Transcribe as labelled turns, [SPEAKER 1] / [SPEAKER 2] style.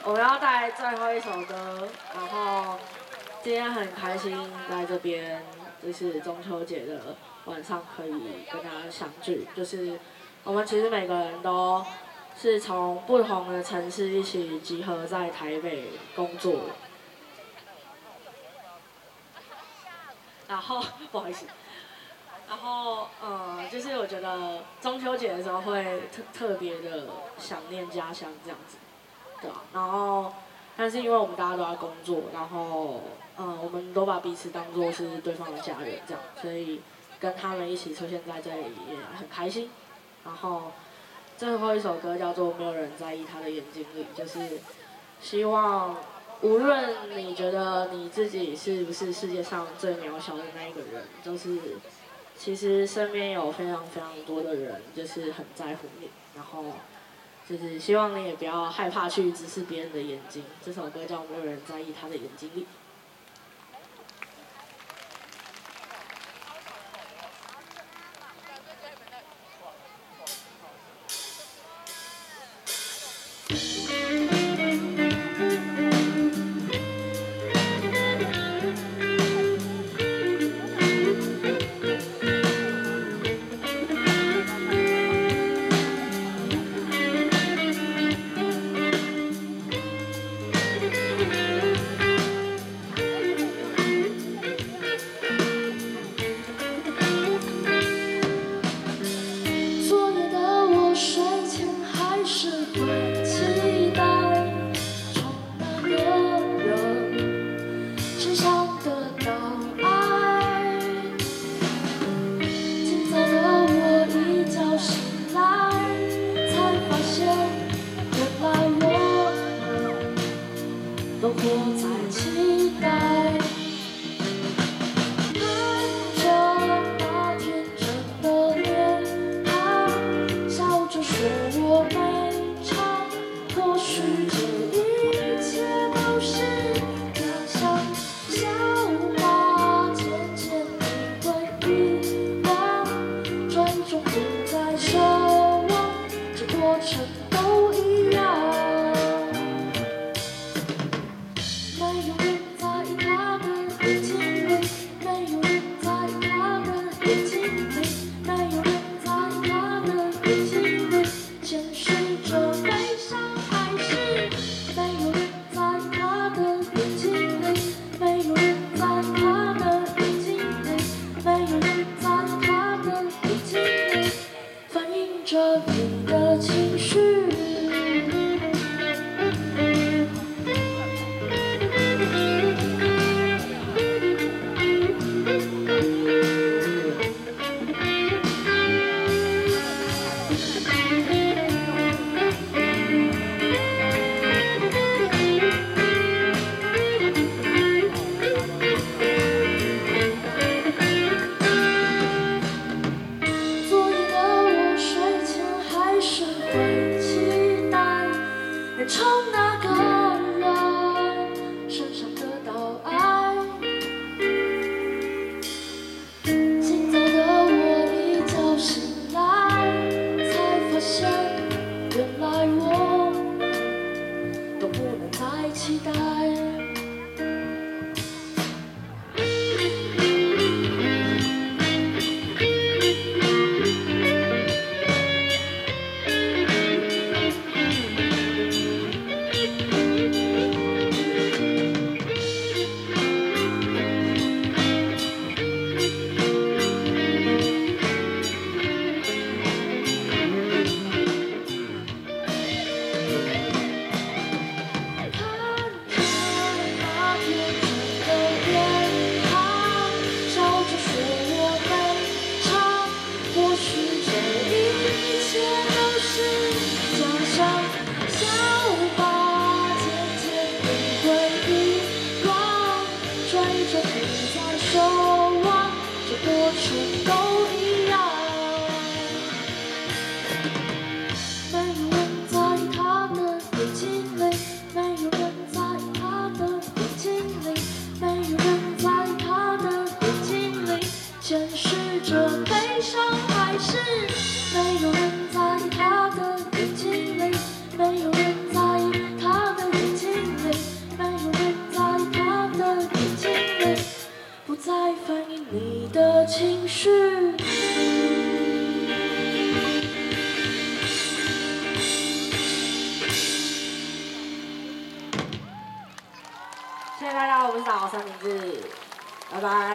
[SPEAKER 1] 我们要带最后一首歌，然后今天很开心在这边，就是中秋节的晚上可以跟大家相聚。就是我们其实每个人都是从不同的城市一起集合在台北工作，然后不好意思。然后，就是我觉得中秋节的时候会特别的想念家乡这样子，对啊。然后，但是因为我们大家都在工作，然后，我们都把彼此当作是对方的家人这样，所以跟他们一起出现在这里也很开心。然后，最后一首歌叫做《没有人在意他的眼睛里》，就是希望无论你觉得你自己是不是世界上最渺小的那一个人，就是。其实身边有非常非常多的人，就是很在乎你，然后就是希望你也不要害怕去直视别人的眼睛。这首歌叫《没有人在意他的眼睛里》。都活在期待，看着那天真的脸庞，笑着说我没唱，或许这一切都是假象，笑话渐渐你会遗忘，专注不再奢望，这过程都一样。着你的情绪。从那个人身上得到爱，今早的我一觉醒来，才发现原来我都不能再期待。看是。谢谢大家，我是3明治，拜拜。